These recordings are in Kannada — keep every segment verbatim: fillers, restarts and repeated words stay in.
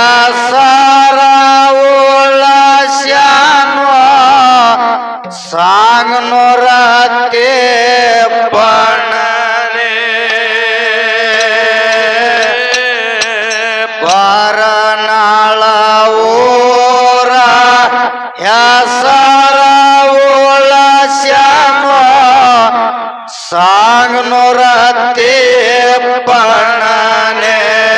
ಹೆಸರ ಉಳಸ್ಯಾನೋ ಸಾಂಗನೂರ ತೇಪಣನೆ ಬರನಾಳ ಊರ ಹೆಸರ ಉಳಸ್ಯಾನೋ ಸಾಂಗನೂರ ತೇಪಣನೆ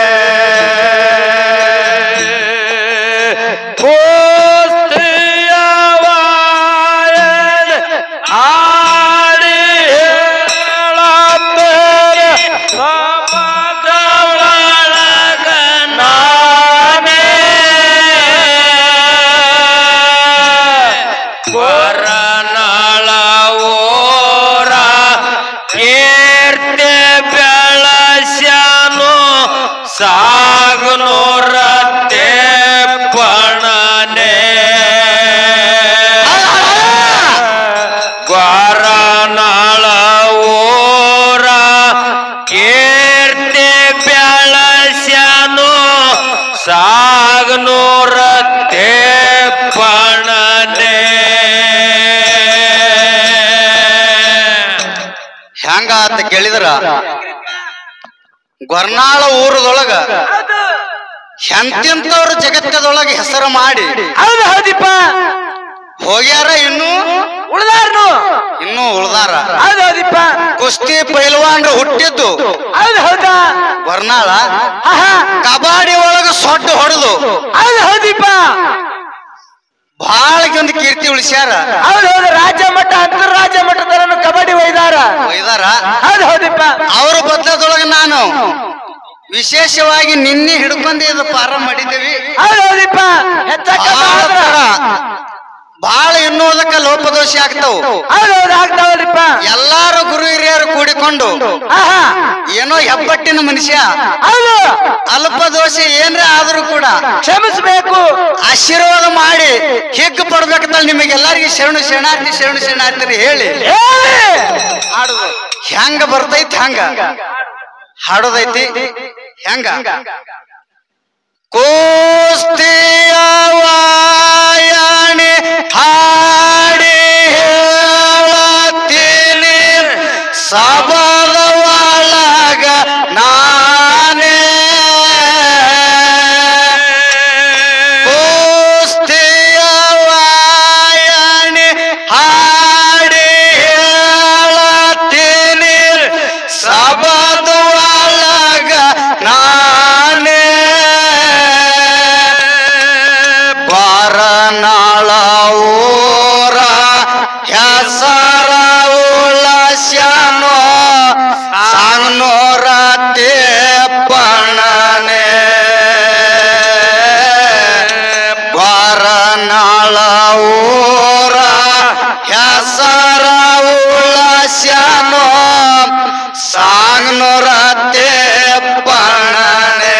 ಸಾಗನೂರ ತೇಪಣನೆ ಗ್ವಾರನಾಳ ಊರ ಕೀರ್ತಿ ಬೆಳಸ್ಯಾನು ಸಾಗನೂರ ತೇಪಣನೆ ಹೆಂಗ ಅಂತ ಕೇಳಿದ್ರ ಗೊರ್ನಾಳ ಊರದೊಳಗ ಎಂತೆಂತವ್ರ ಜಗತ್ತದೊಳಗೆ ಹೆಸರು ಮಾಡಿ ಹೌದು ಹೌದಿಪ್ಪ ಹೋಗ್ಯಾರ ಇನ್ನು ಉಳ್ದಾರ್ನು ಇನ್ನು ಉಳ್ದಾರ ಹೌದು ಹೌದಿಪ್ಪ ಕುಸ್ತಿ ಪೈಲ್ವಾನ್ರು ಹುಟ್ಟಿದ್ದು ಹೌದು ಹೌದಾ ಗೊರ್ನಾಳ ಕಬಾಡಿ ಒಳಗ ಸೊಡ್ಡು ಹೊಡೆದು ಹೌದು ಹೌದಿಪ್ಪ ಬಹಳ ಒಂದು ಕೀರ್ತಿ ಉಳಿಸ್ಯಾರ ಹೌದು ಹೌದು ರಾಜ್ಯ ಮಟ್ಟ ಅಂತರ್ರಾಜ್ಯ ಮಟ್ಟದವರನ್ನು ಕಬಡ್ಡಿ ಒಯ್ದಾರ ಒಯ್ದಾರ ಹೌದು ಹೌದಿಪ್ಪ ಅವ್ರ ಬದ್ಲದೊಳಗ ನಾನು ವಿಶೇಷವಾಗಿ ನಿನ್ನೆ ಹಿಡ್ಕೊಂಡು ಇದು ಪಾರ ಮಾಡಿದ್ದೇವಿ ಹೌದು ಹೌದಿಪ್ಪ ಬಹಳ ಎನ್ನುವುದಕ್ಕ ಲೋಪದೋಷ ಆಗ್ತಾವ ಹೌದು ಹೌದು ಆಗ್ತಾವಲ್ರಿಪ್ಪ ಎಲ್ಲಾರು ಗುರು ಹಿರಿಯರು ಕೂಡಿಕೊಂಡು ಏನೋ ಹೆಬ್ಬಟ್ಟಿನ ಮನುಷ್ಯ ಹೌದು ಅಲ್ಪ ದೋಷ ಏನ್ರ ಆದ್ರೂ ಕೂಡ ಕ್ಷಮಿಸಬೇಕು ಆಶೀರ್ವಾದ ಮಾಡಿ ಹಿಗ್ಗು ಪಡ್ಬೇಕಂತ ನಿಮಗೆಲ್ಲರಿಗೆ ಶರಣು ಶರಣಾರ್ಥಿ ಶರಣು ಶರಣಾರ್ಥಿ ಹೇಳಿ ಹಾಡುದು ಹೆಂಗ ಬರ್ತೈತಿ ಹಂಗ ಹಾಡೋದೈತಿ ಹೆಂಗ ಕೋಸ್ತಿಯ ವಾಯಣೆ ಹಾಡಿ ಹೇಳತೀನಿ ಸಬದ ಒಳಗ ನಾನೇ ಕೋಸ್ತಿಯ ವಾಯಣೆ ಹಾಡಿ ಹೇಳತೀನಿ ಸಬದ ಒಳಗ ನಾನೇ ಬರನಾಳ ಊರ ಹೆಸರ ಉಳಸ್ಯಾನೋ ಸಾಂಗನೂರ ತೇಪಣನೆ ಬರನಾಳ ಊರ ಹೆಸರ ಉಳಸ್ಯಾನೋ ಸಾಂಗನೂರ ತೇಪಣನೆ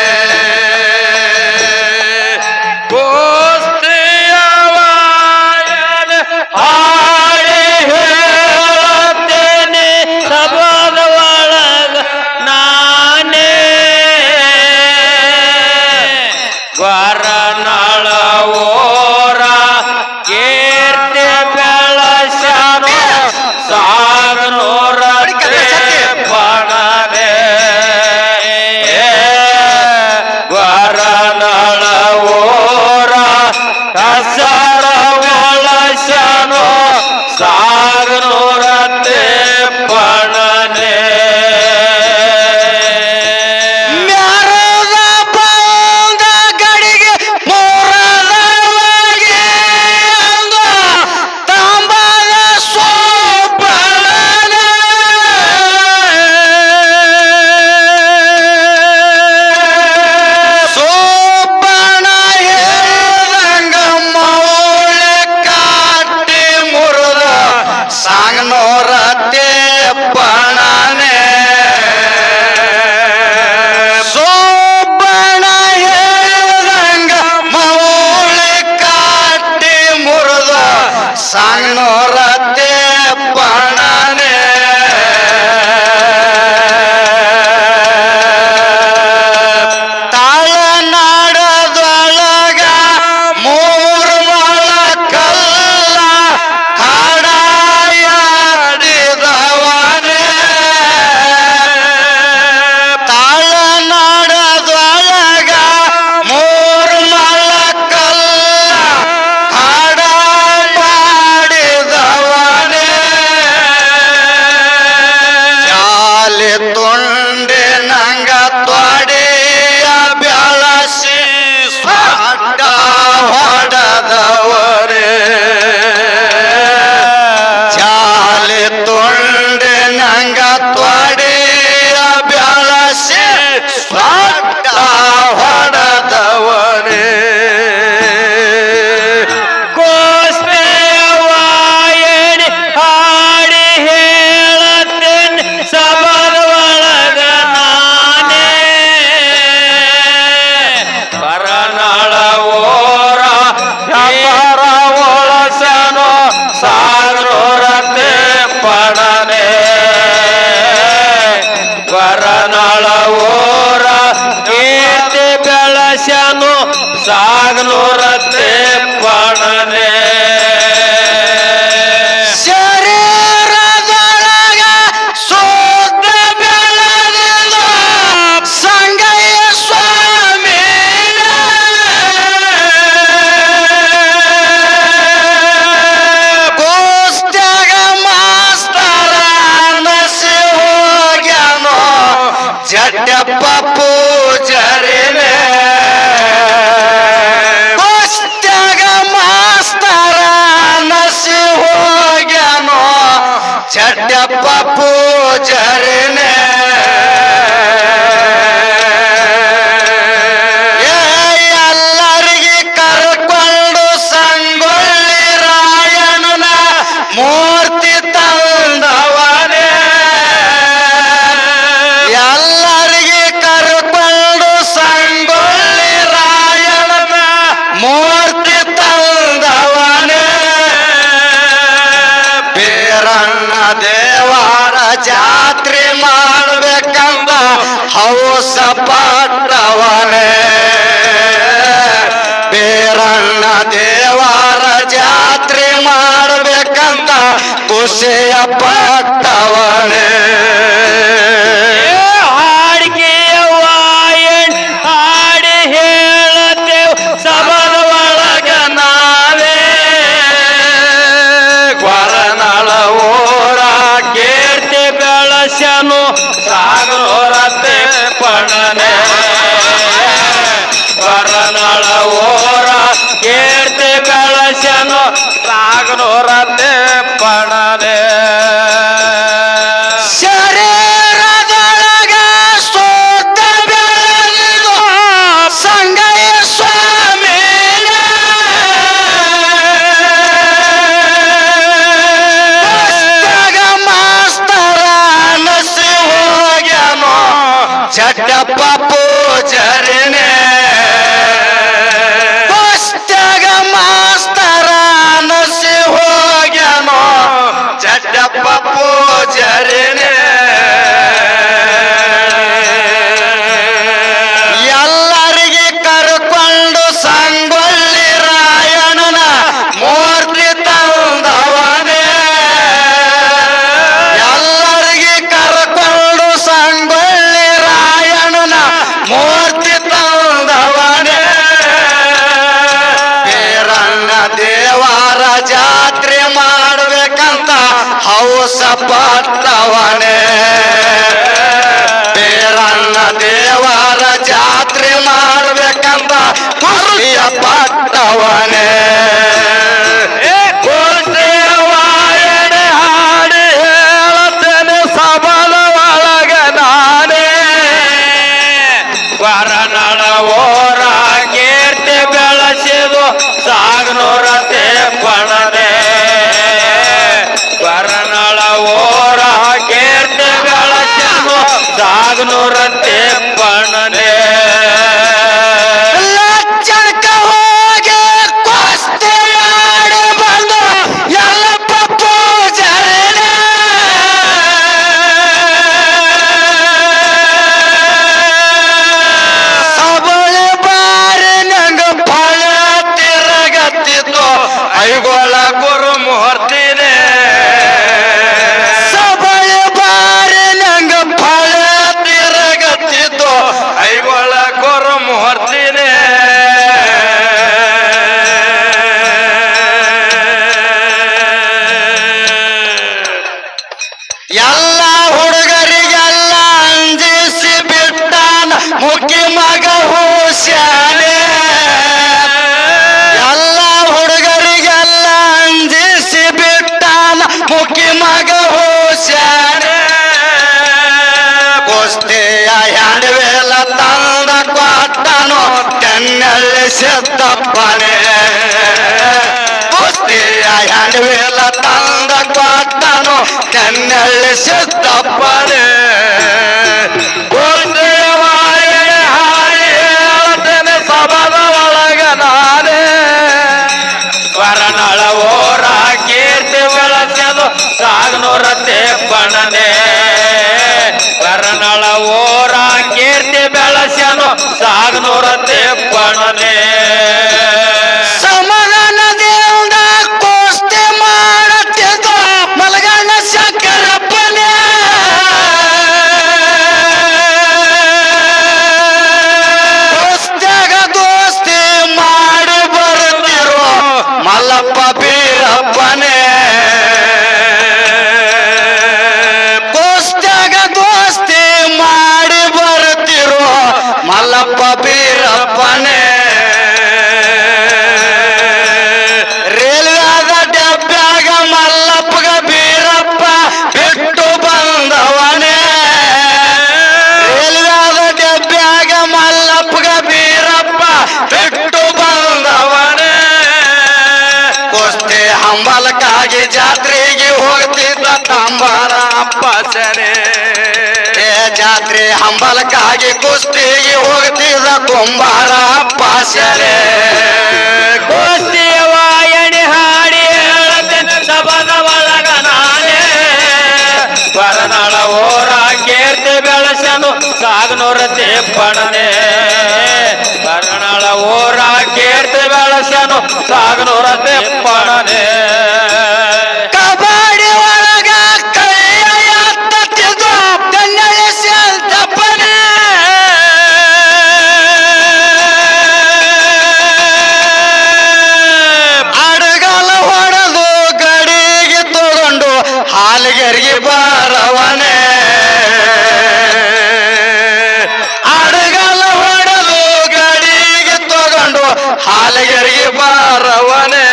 ಗ್ವಾರನಾಳ ಊರ ಕೀರ್ತಿ ಬೆಳಸ್ಯಾನು ಸಾಗನೂರ ತೇಪಣನೆ ಗ್ವಾರನಾಳ ಊರ ಹೆಸರ ಉಳಸ್ಯಾನು ಸಾಗನೂರ ತೇಪಣನೆ ಸಾಂಗನೂರ ತೇಪಣನೆ ತಾಳನಾಡ ಸಾಗನೂರತ್ತೆ ಪಣನೆ ಶರೀರದೊಳಗ ಶುದ್ಧ ಬೆಳಗಿದ ಸಂಗಯ್ಯ ಸ್ವಾಮಿ ಕೋಸ್ತ್ಯಾಗ ಮಾಸ್ತರ ನಸಿ ಹೋಗ್ಯಾನೋ ಜಡ್ಡಪ್ಪ ಪೂಜರಿನೇ ಕೋಸ್ತ್ಯಾಗ ಮಾಸ್ತರ ನಸಿ ಹೋಗ್ಯಾನೋ ಜಡ್ಡಪ್ಪ ಪೂಜರಿನೇ ಎಲ್ಲರಿಗೆ ಕರ್ಕೊಂಡು ಸಂಗೊಳ್ಳಿ ರಾಯಣ್ಣನ ಮೂರ್ತಿ ತಂದವನೇ ಎಲ್ಲರಿಗೆ ಕರ್ಕೊಂಡು ಸಂಗೊಳ್ಳಿ ರಾಯಣ್ಣನ ಮೂರ್ತಿ ತಂದವನೇ ಬೀರಣ್ಣ ದೇವರ ಜಾತ್ರೆ ಮಾಡ್ಬೇಕಂದ ಹೌಸ ಪಟ್ಟವನೇ ಬೀರಣ್ಣ ದೇವರ ಜಾತ್ರೆ ಮಾಡ್ಬೇಕಂತ ಖುಷಿಯ ಪಟ್ಟವನೇ ಹಾಡಿಕೆಯ ವಾಯಣ್ ಹಾಡಿ ಹೇಳತೇವ್ ಸಬದ ಒಳಗ ನಾವೇ ಕೊರನಳ ಊರ ಕೀರ್ತಿ ಬೆಳಸನು ಸಾಗನೂರತ್ತೆ ಪಣನೆ ಕೊರನಳ ಊರ ಕೀರ್ತಿ ಬೆಳಸನು ಸಾಗನೂರತ್ತೆ ಪಣನೆ ಶರೀರದೊಳಗ ಶುದ್ಧ ಬೆಳಗಿದ ಸಂಗಯ್ಯ ಸ್ವಾಮಿ ಕೋಸ್ತ್ಯಾಗ ಮಾಸ್ತರ ನಸಿ ಹೋಗ್ಯಾನೋ ಜಡ್ಡಪ್ಪ ಪೂಜರಿನೇ ಕೋಸ್ತ್ಯಾಗ ಮಾಸ್ತರ ನಸಿ ಹೋಗ್ಯಾನೋ ಜಡ್ಡಪ್ಪ ಪೂಜರಿನೇ ಎಲ್ಲರಿಗೆ ಕರ್ಕೊಂಡು ಸಂಗೊಳ್ಳಿ ರಾಯಣ್ಣನ ಮೂರ್ತಿ ತಂದವನೇ ಎಲ್ಲರಿಗೆ ಕರ್ಕೊಂಡು ಸಂಗೊಳ್ಳಿ ರಾಯಣ್ಣನ ಮೂರ್ತಿ ತಂದವನೇ ಬೀರಣ್ಣ ದೇವರ ಜಾತ್ರೆ ಮಾಡ್ಬೇಕಂತ ಹೌಸ ಪಟ್ಟವನೇ ಬೀರಣ್ಣ ದೇವರ ಜಾತ್ರೆ ಮಾಡ್ಬೇಕಂತ ಖುಷಿಯ ಪಟ್ಟವನೇ ವಾಯಣೆ ಹಾಡಿ ಹೇಳತೇನೆ ಸಬಲ ಒಳಗ ನಾನೇ ಕೊರನಳ ಓರ ಕೀರ್ತಿ ಬೆಳಸಿದು ಸಾಗನೂರತ್ತೆ ಪಣನೆ ಕೊರನಳ ಓರ ಕೀರ್ತಿ ಬೆಳಸಿದು ಸಾಗನೂರತ್ತೆ ಪಣನೆ ಲಜ್ಜನಕ ಹೋಗಿ ಕುಸ್ತಿ ಮಾಡಿ ಬಂದು ಎಲ್ಲಪ್ಪ ಪೂಜರಿನೇ ಸಬಳೆ ಬಾರಿ ನಂಗ ಫಳ ತಿರಗತ್ತಿತ್ತು ಐಗೋಳ ಗುರು ಮುಹೂರ್ತಿನೇ ಸಬಳೆ ಬಾರಿ ನಂಗ ಫಳ ತಿರಗತ್ತಿತ್ತು ಐಗೋಳ ಗುರು ಮುಹೂರ್ತಿನೇ ಎಲ್ಲ ಹುಡುಗರಿಗೆಲ್ಲ ಅಂಜಿಸಿ ಬಿಟ್ಟಾನ ಮುಖಿ ಮಗ ಹುಷಾನೆ ಎಲ್ಲ ಹುಡುಗರಿಗೆಲ್ಲ ಅಂಜಿಸಿ ಬಿಟ್ಟಾನ ಮುಖಿ ಮಗ ಹುಷಾನೆ ಕುಸ್ತಿಯ ಹ್ಯಾಂಡ್ವೇಲ ತಂದ ಕೊಟ್ಟನು ತೆನ್ನಲ್ಲಿ ಸಿದ್ದಪ್ಪನೇ ಕುಸ್ತಿಯ ಹ್ಯಾಂಡ್ವೇಲ ತಂದ ಕೊಟ್ಟನು ತೆನ್ನಲ್ಲಿ ಸಿದ್ದಪ್ಪನೇ ವಾಯಣೆ ಹಾಡಿ ಹೇಳತೇನೆ ಸಬದ ಒಳಗ ನಾನೇ ಕೊರನಳ ಓರ ಕೀರ್ತಿ ಬೆಳಸದು ಸಾಗನೂರತ್ತೆ ಪಣನೆ ಕರ್ನಳ ಓರ ಕೀರ್ತಿ ಬೆಳಸ್ಯನು ಸಾಗನೂರ ತೆಪ್ಪಣನೆ ಜಾತ್ರೆಗೆ ಹೋಗ್ತಿದ್ದ ಕಂಬಾರ ಅಪ್ಪಾಸರೆ ಜಾತ್ರೆ ಹಂಬಲಕ್ಕಾಗಿ ಕುಸ್ತಿಗೆ ಹೋಗ್ತಿದ್ದ ಕುಂಬಾರ ಅಪ್ಪಾಸರೆ ಕುಸ್ತಿಯ ವಾಯಣಿ ಹಾಡಿ ಹೇಳತೇನೆ ಸಬದ ಒಳಗ ನಾನೇ ಬರನಾಳ ಓರ ಕೀರ್ತಿ ಬೆಳೆಸನು ಸಾಗನೂರ ತಿಪ್ಪಣನೆ ಬರನಾಳ ಓರ ಕೀರ್ತಿ ಬೆಳೆಸನು ಸಾಗನೂರ ತಿಪ್ಪಣನೆ ಕಬಡ್ಡಿ ಒಳಗ ಕೈಯ ಎತ್ತುತ್ತಿದ್ದ ಕನ್ನಡ ತಪ್ಪನೆ ಅಡಗಲ ಹೊಡೆದು ಗಡಿಗೆ ತಗೊಂಡು ಹಾಲಿಗೆರಿಗೆ ಬಾರವನೆ ಅಡಗಲ ಹೊಡೆದು ಗಡಿಗೆ ತಗೊಂಡು ಹಾಲಿಗೆರಿಗೆ ಬಾರವನೆ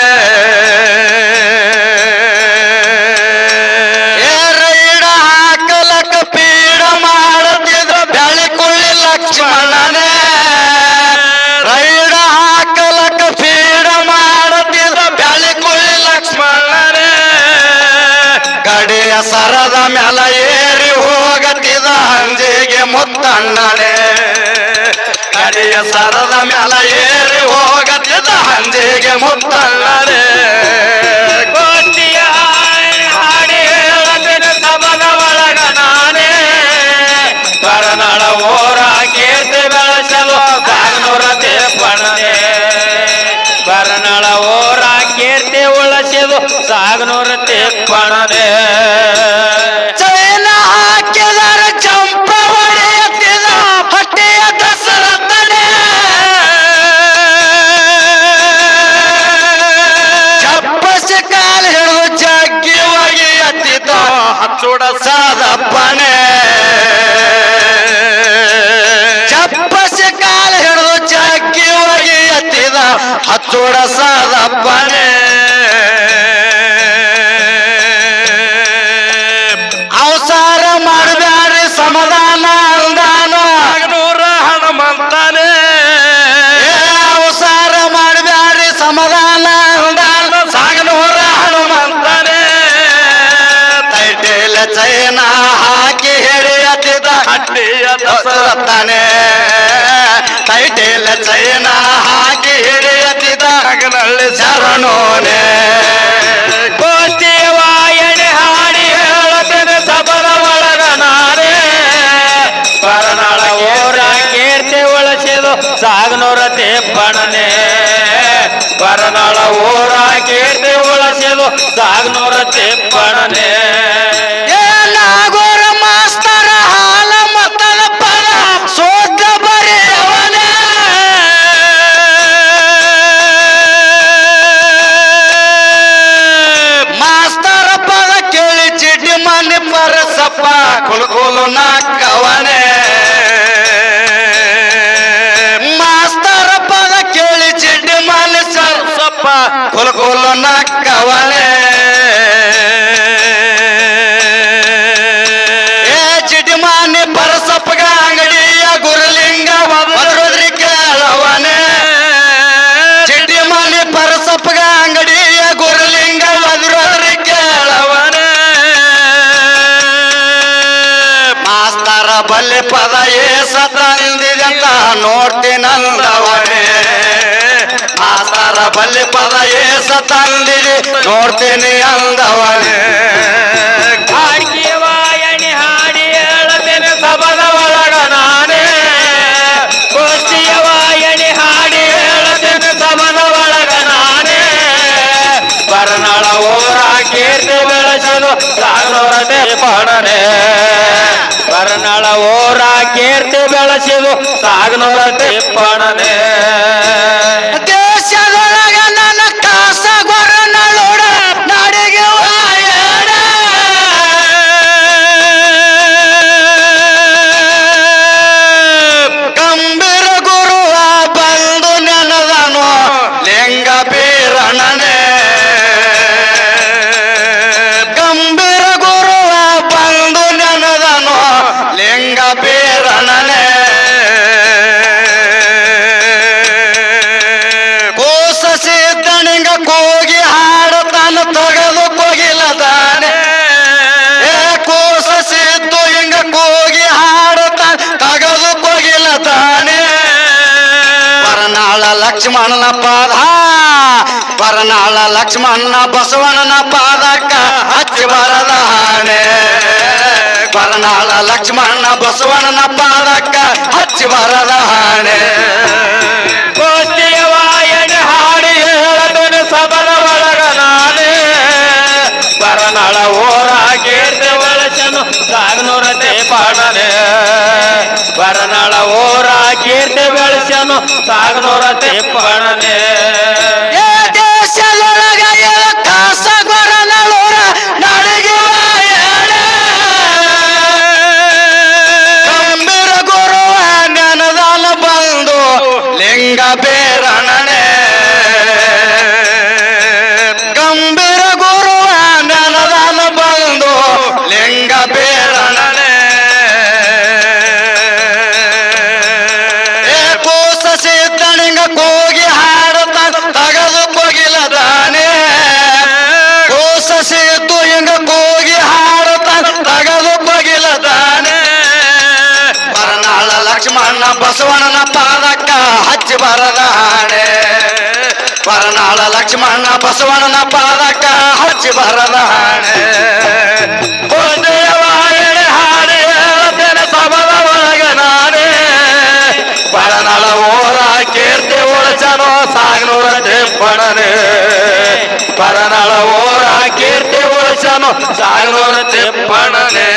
ರೈಡ ಹಾಕಲಕ ಪೀಡ ಮಾಡುತ್ತಿದ್ದ ಬೆಳಕುಳ್ಳಿ ಲಕ್ಷ್ಮಣನೇ ರೈಡ ಹಾಕಲಕ ಪೀಡ ಮಾಡುತ್ತಿದ್ದ ಬೆಳಕುಳ್ಳಿ ಲಕ್ಷ್ಮಣನೇ ಗಡಿಯ ಸರದ ಮ್ಯಾಲ ಏರಿ ಹೋಗತಿದ ಹಂಜಿಗೆ ಮುತ್ತಣ್ಣನೇ ಗಡಿಯ ಸರದ ಮ್ಯಾಲ ಏರಿ ಹೋಗತಿದ ಹಂಜಿಗೆ ಮುತ್ತಣ್ಣನೇ ಕುಸ್ತಿಯ ಹಾಡಿ ಹೇಳತೇನೆ ಸಬದ ಒಳಗ ನಾನೇ ಬರನಾಳ ಓರ ಕೀರ್ತಿ ಬೆಳೆಸಲು ಸಾಗನೂರ ತಿಪ್ಪಣನೆ ಬರನಾಳ ಓರ ಕೀರ್ತಿ ಉಳಿಸಿದು ಸಾಗನೂರ ತಿಪ್ಪಣನೆ ಚೈನ ಹಾಕಿದರ ಚಂಪ ಹೊಡೆಯುತ್ತಿದ ಹೊಟ್ಟೆಯ ದಸರತನೆ ಚಪ್ಪಸ ಕಾಲ ಹಿಡಿದು ಜಗ್ಗಿ ಹೋಗಿ ಎತ್ತಿದ ಹಚ್ಚುಡ ಸಾದಪ್ಪನೆ ಚಪ್ಪಸ ಕಾಲ ಹಿಡಿದು ಜಗ್ಗಿ ಹೋಗಿ ಎತ್ತಿದ ಹಚ್ಚುಡ ಸಾದಪ್ಪನೆ ಅವಸಾರ ಮಾಡಬ್ಯಾರಿ ಸಮಾಧಾನ ಅಂದಾನ ಸಾಗನೂರ ಹನುಮಂತನೇ ಅವಸಾರ ಮಾಡಬ್ಯಾರಿ ಸಮಾಧಾನ ಅಂದಾನ ಸಾಗನೂರ ಹನುಮಂತನೇ ತೈಟೇಲ ಚೈನ ಹಾಕಿ ಹಿಡಿಯತ್ತಿದ ಹಟ್ಟಿಯ ದಸರತಾನೆ ತೈಟೇಲ ಚೈನ ಹಾಕಿ ಹಿಡಿಯತ್ತಿದ ಹಗನಳ್ಳಿ ಶರಣೋನೆ ಕುಸ್ತಿಯ ವಾಯಣಿ ಹಾಡಿ ಹೇಳತೇನೆ ಸಬದ ಒಳಗ ನಾನೇ ಬರನಾಳ ಓರ ಕೀರ್ತಿ ಉಳಿಸಿದು ಸಾಗನೂರ ತಿಪ್ಪಣನೆ ಬರನಾಳ ಓರ ಕೀರ್ತಿ ಉಳಿಸಿದು ಸಾಗನೂರ ತಿಪ್ಪಣನೆ ಏನಾಗೋರ ಮಾಸ್ತರ ಹಾಲ ಮತದ ಪದ ಸೋತ ಬರೆಯವನೇ ಮಾಸ್ತರ ಪದ ಕೇಳಿ ಚಿಟಿ ಮನೆ ಪರಸಪ್ಪ ಕುಲ್ಕುಲು ನಾಕವನೇ ಮಾಸ್ತರ ಪದ ಕೇಳಿ ಚಿಟಿ ಮನೆ ಸರಸಪ್ಪ ಕುಲ್ಕುಲು ನಾಕವನೇ ಏ ಚಿಟಿ ಮಾನೆ ಪರಸಪ್ಪಗ ಅಂಗಡಿಯ ಗುರುಲಿಂಗ ಬರೋದ್ರಿ ಕೇಳವನೇ ಚಿಟಿ ಮಾನೆ ಪರಸಪ್ಪಗ ಅಂಗಡಿಯ ಗುರುಲಿಂಗ ಬರೋದ್ರಿ ಕೇಳವನೇ ಮಾಸ್ತರ ಬಲ್ಲೆ ಪದ ಏಸ ತಂದಿದಂತ ನೋಡ್ತೀನಂದವನೇ ಮಾಸ್ತರ ಬಲ್ಲೆ ಪದ ಏಸ ತಂದಿದೆ ನೋಡ್ತೀನಿ ಅಂದವನೇ ಹಾಡಿಗೆ ವಾಯಣಿ ಹಾಡಿ ಹೇಳತೇನೆ ಸಬದ ಒಳಗ ನಾನೇ ಕುಸ್ತಿಯ ವಾಯಣಿ ಹಾಡಿ ಹೇಳತೇನೆ ಸಬದ ಒಳಗ ನಾನೇ ಬರನಾಳ ಓರ ಕೀರ್ತಿ ಬೆಳೆಸಲು ಸಾಗನೂರ ತಿಪ್ಪಣನೆ ಬರನಾಳ ಓರ ಕೀರ್ತಿ ಬೆಳೆಸಿದು ಸಾಗನೂರ ತಿಪ್ಪಣನೆ ದೇಶದೊಳಗ ನನ್ನ ಕಾಸ ಗೊರನಳೋಡ ನಾಡಿಗೆ ವಾಯಣ ಗಂಭೀರ ಗುರುವ ಬಂದು ನೆನದನು ಲಿಂಗ ಬೀರಣನೆ ಗಂಭೀರ ಗುರುವ ಬಂದು ನೆನದನು ಲಿಂಗ ಬೀರಣನೆ ಲಕ್ಷ್ಮಣನ ಪಾದ ಪರನಾಳ ಲಕ್ಷ್ಮಣನ ಬಸವಣ್ಣನ ಪಾದಕ್ಕ ಹಚ್ಚಿ ಬರದ ಹಾಣೆ ಪರನಾಳ ಲಕ್ಷ್ಮಣನ ಬಸವಣ್ಣನ ಪಾದಕ್ಕ ಹಚ್ಚಿ ಬರದ ಹಾಣೆ ಗೋಷ್ಠಿಯ ವಾಯನೆ ಹಾಡಿ ಹೇಳದನು ಸಬಲ ಒಳಗ ನಾನೇ ಪರನಾಳ ಓರ ಕೀರ್ತಿ ಬಳಸನು ಸಾಗನೂರತೆ ಪಾಡನೆ ಪರನಾಳ ಓರ ಕೀರ್ತಿ ಬೆಳೆಸನು ಸಾಗನೂರತೆ ಪಾಡನೆ ದೇಶದೊಳಗ ಕಾಸ ಗೊರನಳೂರ ನಡಿಗೆ ಗಂಭೀರ ಗುರುವ ನೆನದಾನ ಬಂದು ಲಿಂಗ ಬೇರಣನೆ ಗಂಭೀರ ಗುರುವ ನೆನದಾನ ಬಂದು ಲಿಂಗ ಬೇರಣನೆ ಏ ಕೂಸ ಸಿದ್ದನಿಂಗ ಕೂಗಿ ಹಾಡುತ್ತ ತಗದು ಕೊಗಿಲದಾನೆ ಕೂಸ ಸಿದ್ದು ಹಿಂಗ ಕೂಗಿ ಹಾಡುತ್ತ ತಗದು ಕೊಗಿಲದಾನೆ ಪರನಾಳ ಲಕ್ಷ್ಮಣ ಬಸವಣ್ಣನ ಪಾದಕ್ಕ ಹಚ್ಚಿ ಬರದ ಹಾಣೆ ಪರನಾಳ ಲಕ್ಷ್ಮಣ ಬಸವಣ್ಣನ ಪಾದಕ್ಕ ಹಚ್ಚಿ ಬರದ ಹಾಣೆ ಗೋಷ್ಠಿಯವಾಯನೆ ಹಾಡಿ ಹೇಳತೇನೆ ಸಬಲ ಒಳಗ ನಾನೇ ಪರನಾಳ ಓರ ಕೀರ್ತಿ ಉಳಿಸನು ಸಾಗನೂರತೆ ಪಡನೆ ಪರನಾಳ ಓರ ಕೀರ್ತಿ ಉಳಿಸನು ಸಾಗನೂರತೆ ಪಡನೆ